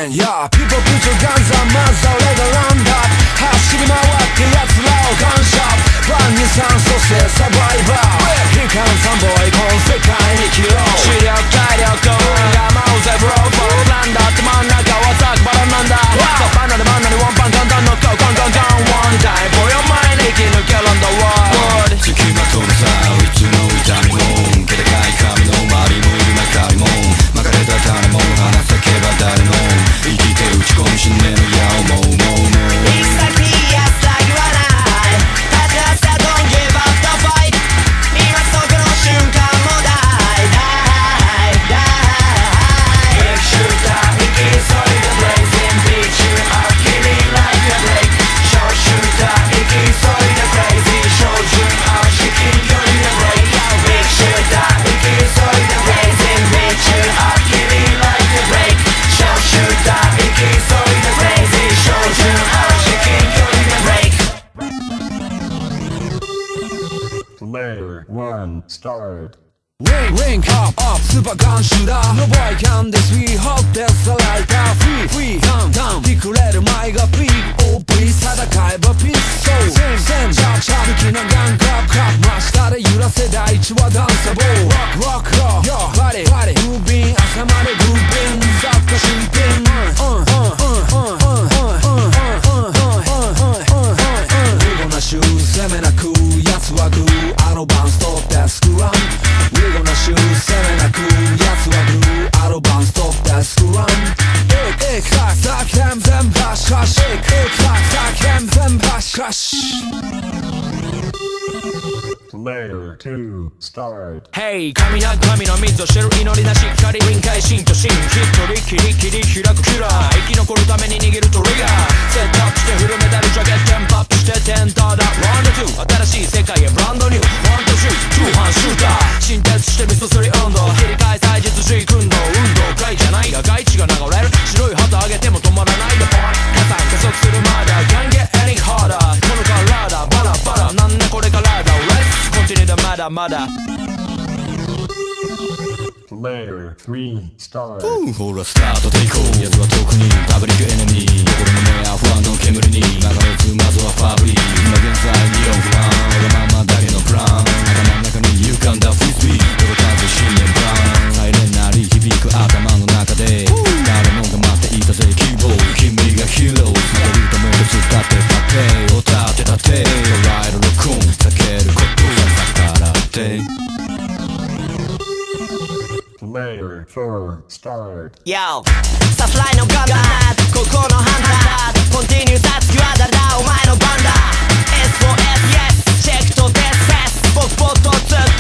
again, yeah. People put your guns onまずは俺がランダー走り回って奴らをガンショップ万人さんそしてサバイバー悲観三ボーイこの世界に生きろ視力体力がマウゼブローボーなんだって真ん中はザクバラなんだバナナバナナワンパンガンガンノックガンガンガンワンタイム for your mind 生き抜けるんだワールド付きまとうさいつの痛みも気高い髪の周りもいる中身も巻かれた種も話せけば誰も生きて打ち込む信念の矢をもう行き先やさ言わない立ち上がった Don't give up the fight 今そこの瞬間もdie die die Big shooter 生き急いで blazing beat you up killing like a break Short shooter 生き急いで crazy 照準合わし近距離で break Big shooter 生き急いで blazing beat you up killing like a break Short shooter 生き急いで crazy 照準合わし近距離で break Player 1 start Ring up, super gun shooter No boy can this we hope there's a lighter Free, down ピクれる前がピーク OP 戦えばピース So, 戦好きなガンクラップ真下で揺らせ第一はダンサボー Rock, yo, body, moving 朝までグービン雑貨新品We're gonna shoot 攻めなく奴はグーアドバンス取ってスクラムWe're gonna shoot 攻めなく奴はグーアドバンス取ってスクラムエクサクサクヘン全部バシカシエクサクサクヘン全部バシカシ Player 2 start Hey 神な神の水を知る祈りなし光臨界心と心ひっとりキリキリ開くキラー生き残るために握るトリガーセットアップしてフルメタルジャケットテンポアップしてテンターだラウンド2新しい世界へブランドニューワンとシュート2班シューター新鉄してミス3温度切り替え祭日時訓動運動会じゃないが外地が流れる白い旗上げても止まらないでポイント加算加速するまで Can't get any harder この体バラバラなんだこれからだ Let's continue the まだまだ Player 3 start ほらスタートテイクオフ奴は遠くにパブリックエネミー心の目や不安の煙に流れつまずはファブリー今現在にオフランわがままだけのプラン頭の中に浮かんだフリスビー届かず信念ブラウンサイレンなり響く頭の中で誰もが待っていたぜ希望君がヒーローされるためと伝ってたてを立てたて捉える録音避けることは逆らって Player 4 start Yo サプライのガンダーここのハンターコンティニュータスキは誰だお前の番だ SOS yes チェックとデスセス僕ポット2